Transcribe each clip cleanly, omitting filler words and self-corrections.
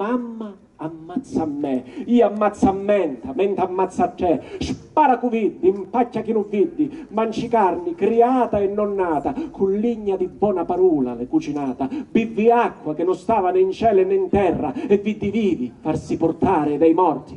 mamma ammazza a me, io ammazza a mente ammazza a te, spara cu viddi, impacchia chi non viddi, manci carni, criata e non nata, con ligna di buona parola le cucinata, bivi acqua che non stava né in cielo né in terra, e viddi vivi farsi portare dai morti.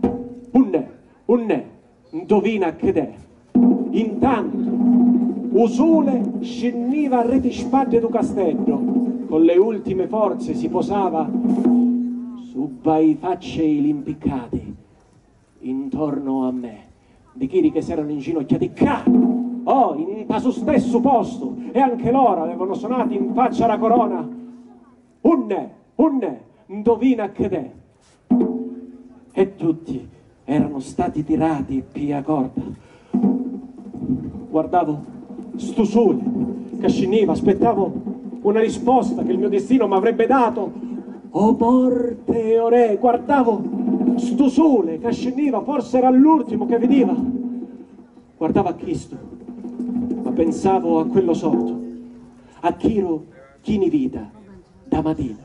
Unne, indovina che è. Intanto, Usule scendiva a reti spalle du castello, con le ultime forze si posava su bei faccei impiccati intorno a me, di chiri che s'erano inginocchiati ca, oh, in taso stesso posto, e anche loro avevano suonato in faccia la corona. Unne, indovina che è. E tutti erano stati tirati via corda. Guardavo sto sole che scendeva, aspettavo una risposta che il mio destino mi avrebbe dato. Oh morte, o re, guardavo sto sole che scendeva, forse era l'ultimo che veniva. Guardavo a Cristo, ma pensavo a quello sorto, a Chiro chini vita da mattina.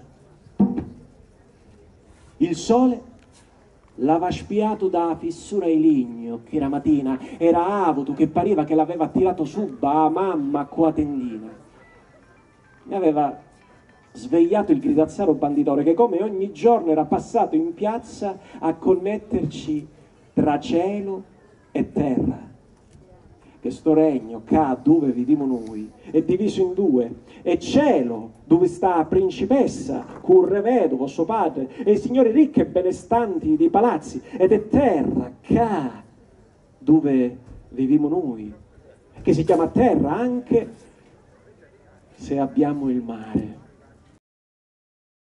Il sole l'aveva spiato da fissura di ligno, che la mattina era avuto che pareva che l'aveva tirato su a mamma qua tendina. Mi aveva svegliato il gridazzaro banditore che come ogni giorno era passato in piazza a connetterci tra cielo e terra. Che sto regno, qua dove viviamo noi, è diviso in due. È cielo, dove sta principessa, con un re vedovo, suo padre, e i signori ricchi e benestanti dei palazzi, ed è terra, qua dove viviamo noi, che si chiama terra anche se abbiamo il mare.